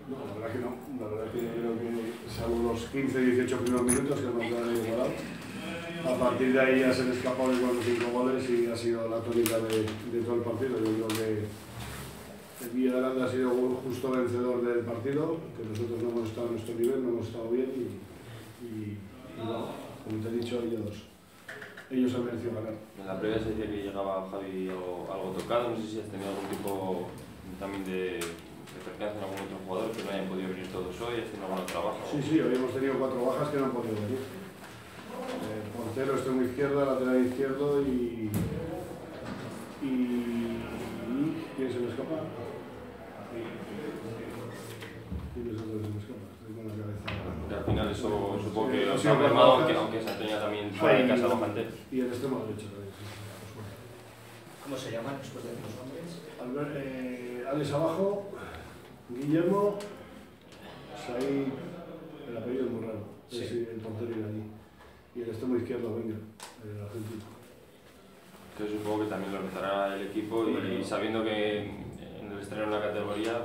No, la verdad que no. La verdad que creo que salvo los 15-18 primeros minutos que nos han igualado, a partir de ahí ya se han escapado de 4 o 5 goles y ha sido la tónica de todo el partido. Yo creo que el Villaranda ha sido un justo vencedor del partido, que nosotros no hemos estado a nuestro nivel, no hemos estado bien y bueno, como te he dicho, ellos han merecido ganar. En la previa se decía que llegaba Javi algo tocado, no sé si has tenido algún tipo también de percance en algún otro jugador que no hayan podido venir todos hoy, has tenido alguna trabajo. Sí, hoy hemos tenido 4 bajas que no han podido venir. Portero, extremo izquierdo, lateral izquierdo y ¿quién se me escapa? ¿Quién es el que se me escapa? Estoy con la cabeza. Que al final eso supongo que os ha mermado, aunque Santoña también fuera de casa bastante. Y el extremo derecho también, sí. ¿Cómo se llaman después de los nombres? Alex abajo, Guillermo, Said, el apellido es muy raro, sí. Es el portero iraní. Y el extremo izquierdo, venga, el argentino. Que supongo que también lo empezará el equipo y sabiendo que en el estreno en la categoría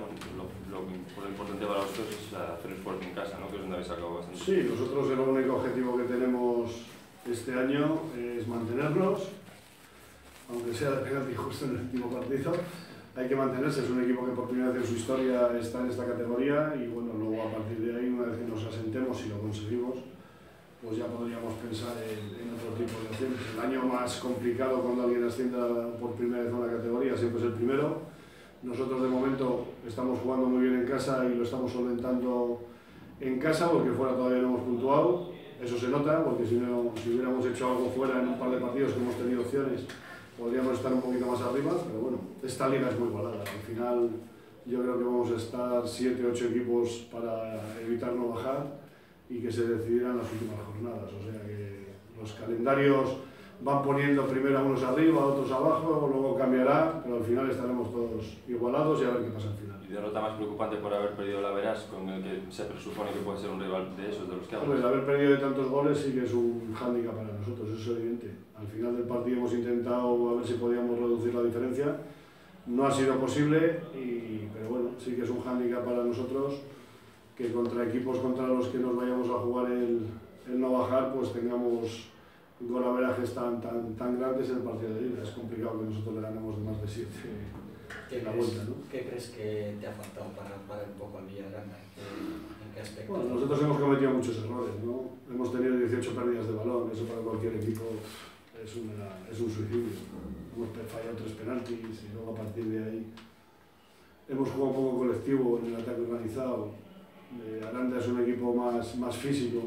lo importante para vosotros es hacer esfuerzo en casa, ¿no? Que es donde habéis sacado bastante. Sí, nosotros el único objetivo que tenemos este año es mantenernos, aunque sea de penalti justo en el último partido. Hay que mantenerse, es un equipo que por primera vez en su historia está en esta categoría y bueno, luego a partir de ahí, una vez que nos asentemos y lo conseguimos, pues ya podríamos pensar en otro tipo de opciones. El año más complicado cuando alguien ascienda por primera vez a una categoría siempre es el primero. Nosotros de momento estamos jugando muy bien en casa y lo estamos solventando en casa porque fuera todavía no hemos puntuado. Eso se nota porque si hubiéramos hecho algo fuera en un par de partidos que hemos tenido opciones, podríamos estar un poquito más arriba, pero bueno, esta liga es muy igualada. Al final yo creo que vamos a estar 7 o 8 equipos para evitar no bajar y que se decidirán las últimas jornadas. O sea que los calendarios van poniendo primero a unos arriba, a otros abajo, luego cambiará, pero al final estaremos todos igualados y a ver qué pasa al final. ¿Y derrota más preocupante por haber perdido la Verás, con el que se presupone que puede ser un rival de esos, de los que hablas? Pues haber perdido de tantos goles sí que es un hándicap para nosotros, eso es evidente. Al final del partido hemos intentado a ver si podíamos reducir la diferencia, no ha sido posible, pero bueno, sí que es un hándicap para nosotros que contra equipos contra los que nos vayamos a jugar el no bajar, pues tengamos golaverajes tan grandes en el partido de ida. Es complicado que nosotros le ganemos de más de 7 en la vuelta, ¿no? ¿Qué crees que te ha faltado para un poco al Villaranda? ¿En qué aspecto? Bueno, nosotros hemos cometido muchos errores, ¿no? Hemos tenido 18 pérdidas de balón, eso para cualquier equipo es un suicidio. Hemos fallado 3 penaltis y luego a partir de ahí hemos jugado un poco colectivo en el ataque organizado. Aranda es un equipo más físico,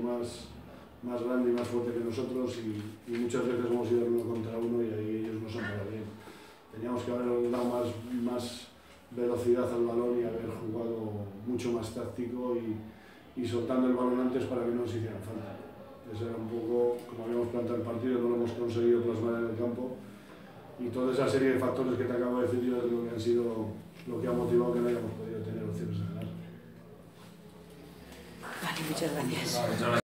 más grande y más fuerte que nosotros y muchas veces hemos ido 1 contra 1 y ahí ellos nos han parado bien. Teníamos que haber dado más velocidad al balón y haber jugado mucho más táctico y soltando el balón antes para que no nos hicieran falta. Eso era un poco como habíamos planteado el partido, no lo hemos conseguido plasmar en el campo y toda esa serie de factores que te acabo de decir yo creo que han sido lo que ha motivado que no hayamos podido tener opciones de ganar. Vale, muchas gracias.